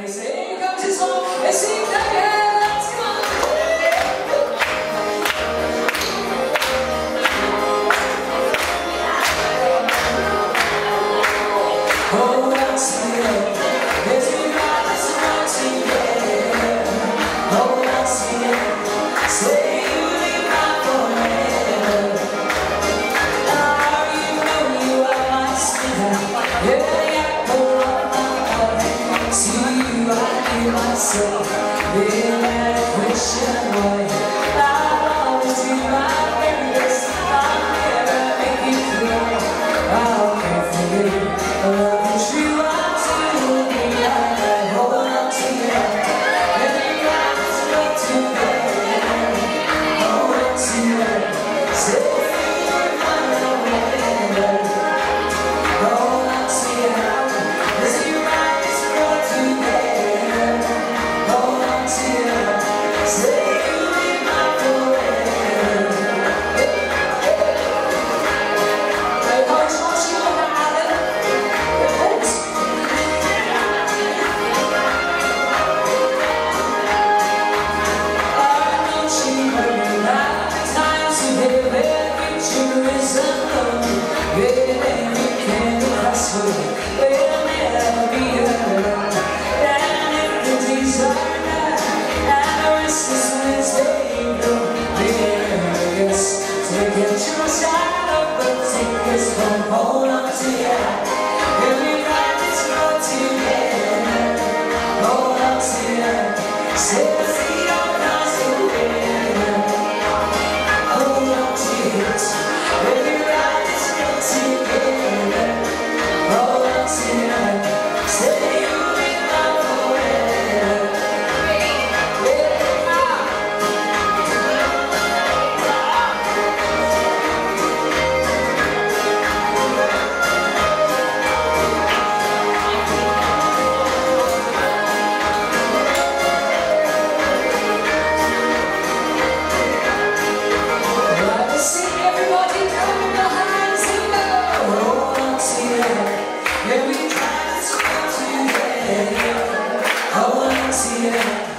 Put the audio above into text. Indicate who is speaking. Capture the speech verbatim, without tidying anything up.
Speaker 1: they say, here comes his song, they sing the girls, come on. Oh, once again, there's me right, that's right together. Oh, once again, say you leave my forever. Now you know you are my sweetheart. You're the apple of my heart. See you, I hear myself in that question boy. I'll always be my very best. I'll never make you cry. I'll care for you. I love you true until the end. I hold on to you. Every night is not together. Hold on to you. Say you're my forever. Hold on to you. Every night is not together. Hold on to you. Say you'll be my forever. Hey, coach, what's your habit? We'll never be alone. And if the desire and the restlessness they go, we'll yes, take it to the side of the take us home. Hold on to you. Every night it's not together. Hold on to you. Set the feet on us together. Hold on to it. Every night it's not together. Hold on to you. Say you'll be my forever. Well, I see everybody coming behind to go. Hold on to you. Every time it's come together. Hold on to you.